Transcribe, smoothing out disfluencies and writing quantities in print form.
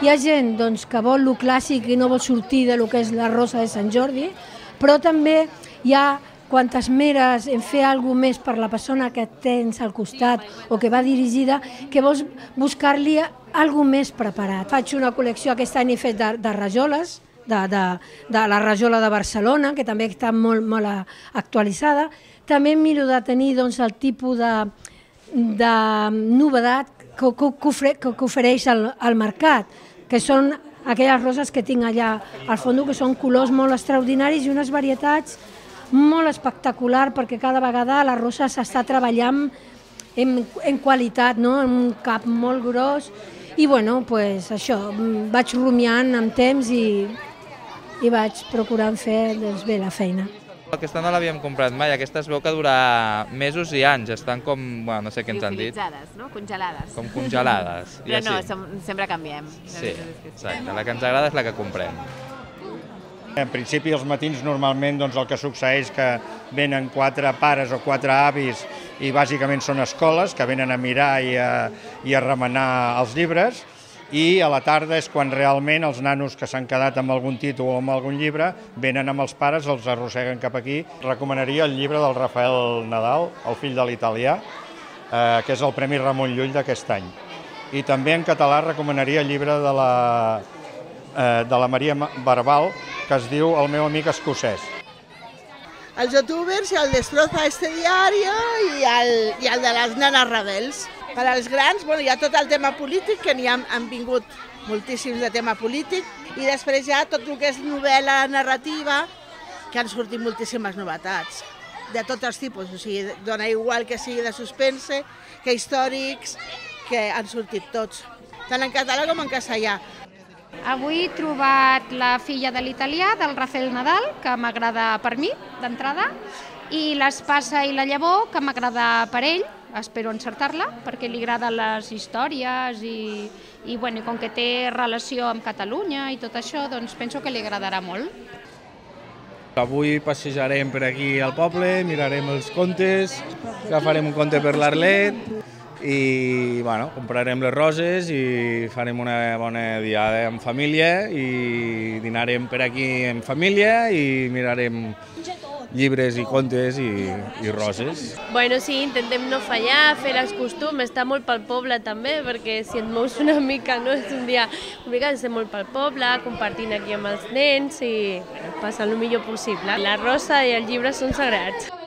Hi ha gent que vol lo clàssic i no vol sortir de lo que és la rosa de Sant Jordi, però també hi ha quan t'esmeres en fer alguna més per la persona que tens al costat o que va dirigida, que vols buscar-li alguna més preparat. Faig una col·lecció, aquest any he fet de rajoles, de la rajola de Barcelona, que també està molt actualitzada. També miro de tenir el tipus de novedat que ofereix al mercat, que són aquelles roses que tinc allà al fons, que són colors molt extraordinaris i unes varietats molt espectaculars, perquè cada vegada la rosa s'està treballant en qualitat, en un cap molt gros, i bueno, això, vaig rumiant amb temps i vaig procurant fer bé la feina. Aquesta no l'havíem comprat mai, aquesta es veu que dura mesos i anys, estan com, bueno, no sé què ens han dit. Liofilitzades, no? Congelades. Com congelades. Però no, sempre canviem. Sí, exacte, la que ens agrada és la que comprem. En principi, els matins normalment el que succeeix és que venen 4 pares o 4 avis i bàsicament són escoles que venen a mirar i a remenar els llibres, i a la tarda és quan realment els nanos que s'han quedat amb algun títol o amb algun llibre venen amb els pares, els arrosseguen cap aquí. Recomanaria el llibre del Rafael Nadal, El fill de l'italià, que és el Premi Ramon Llull d'aquest any. I també en català recomanaria el llibre de la Maria Barbal, que es diu El meu amic escocès. Els youtubers i el Destroza este diario i el de les nenes rebels. Per als grans hi ha tot el tema polític, que n'hi han vingut moltíssims de tema polític, i després hi ha tot el que és novel·la narrativa, que han sortit moltíssimes novetats, de tots els tipus, o sigui, dona igual que sigui de suspense, que històrics, que han sortit tots, tant en català com en castellà. Avui he trobat La filla de l'italià, del Rafael Nadal, que m'agrada per mi, d'entrada, i l'Espasa i la llavor, que m'agrada per ell, espero encertar-la, perquè li agraden les històries i com que té relació amb Catalunya i tot això, doncs penso que li agradarà molt. Avui passejarem per aquí al poble, mirarem els contes, agafarem un conte per l'Arlet i comprarem les roses i farem una bona diada en família i dinarem per aquí en família i mirarem llibres i contes i roses. Bueno, sí, intentem no fallar, fer els costums, estar molt pel poble també, perquè si et mous una mica, no? És un dia complicat, estem molt pel poble, compartint aquí amb els nens i passant el millor possible. La rosa i el llibre són sagrats.